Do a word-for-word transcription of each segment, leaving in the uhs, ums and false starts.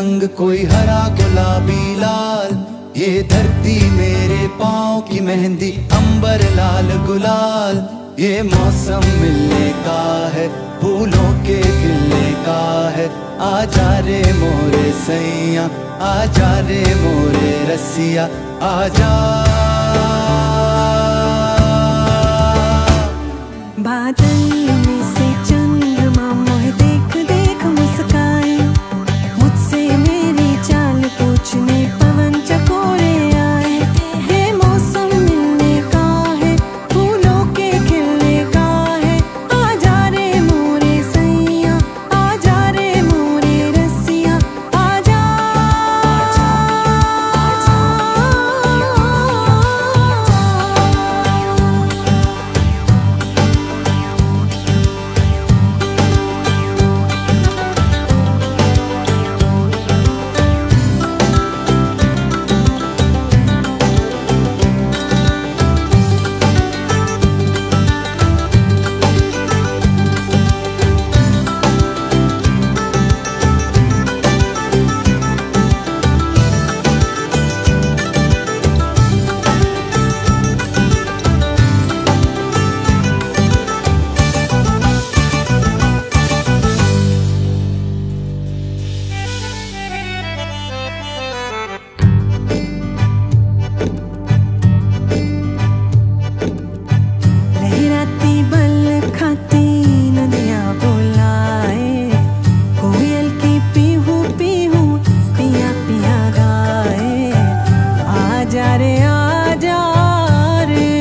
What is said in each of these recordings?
रंग कोई हरा गुलाबी लाल, ये धरती मेरे पाँव की मेहंदी अंबर लाल गुलाल। ये मौसम मिलने का है, फूलों के खिलने का है। आजा रे मोरे सैया, आजा रे मोरे रसिया, आजा। बादल में से चंद्रमा मोहे देख देख मुस्काए, मुझसे मेरी चाल पूछने पवन चकोरे आए। ये मौसम मिलने का है, फूलों के खिलने का है। आजा रे मोरे सैया, आजा रे मोरे रसिया, आजा। लहराती बल खाती नदियाँ बुलाए, कोयल की पीहू पीहू पिया पिया गाए। आजा रे आजा रे,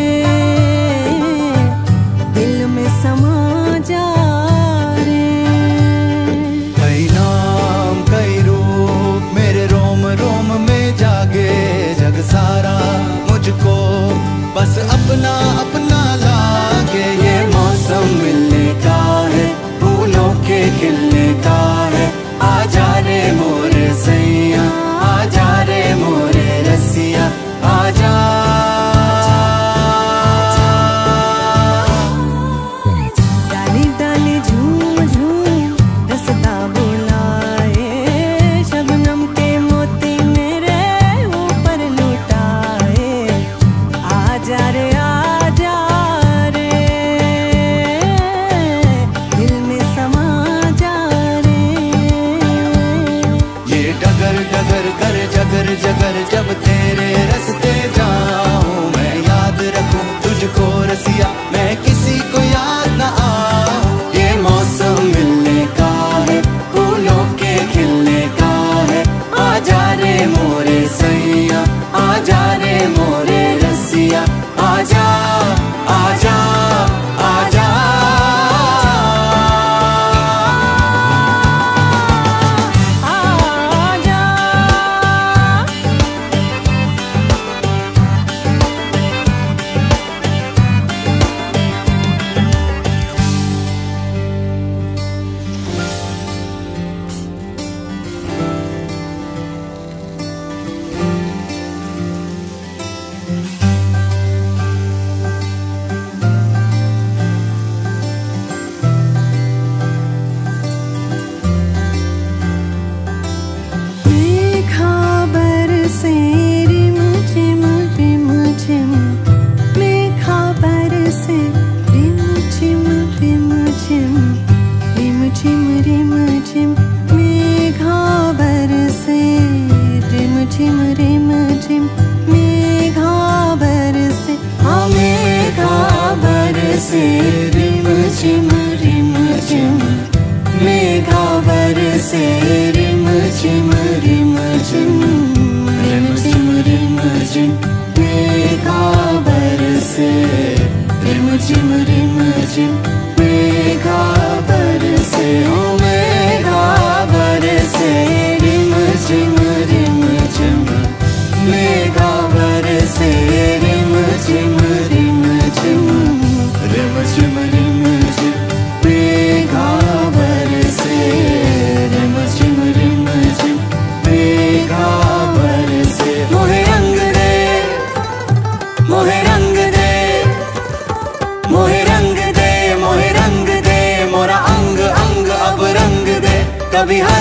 दिल में समा जा रे। कई नाम कई रूप मेरे रोम रोम में जागे, जग सारा मुझको बस अपना अपना लागे। ये मौसम मिलने का है, फूलों के खिलने का है। आजा रे मोरे सैया, आजा रे मोरे रसिया, आजा। डाली डाली झूम झूम रसता बुलाए, शबनम के मोती मेरे ऊपर लुटाए। आजा रे आजा रे, दिल में समा जा रे। ये डगर डगर कर जगर जगर जब तेरे रास्ते जाऊं, मैं याद रखूं तुझको रसिया, मैं किसी को याद न आऊं। ये मौसम मिलने का है, फूलों के खिलने का है। आजा रे मोरे सैया, आजा रे मोरे रसिया, आजा आजा आजा। आजा मेघा बरसे रिम झिम रिम झिम, मेघा बरसे रिम झिम रिम झिम, रिम झिम रिम झिम। मेघा बरसे रिम झिम रिम झिम, मेघा बरसे। हाँ मेघा बरसे रिम झिम रिम झिम, मेघा बरसे रिम झिम रिम झिम, रिम झिम रिम झिम। मेघा बरसे रिम झिम रिम झिम, मेघा बरसे। ओ मेघा बरसे रिम झिम रिम झिम, मेघा बरसे रिम झिम रिम झिम, रिम झिम रिम झिम। मेघा बरसे रिम झिम रिम झिम, मेघा बरसे। मोहे रंग दे, मोहे रंग दे, मोहे रंग दे, मोहे रंग दे। मोरा अंग अंग अब रंग दे, कभी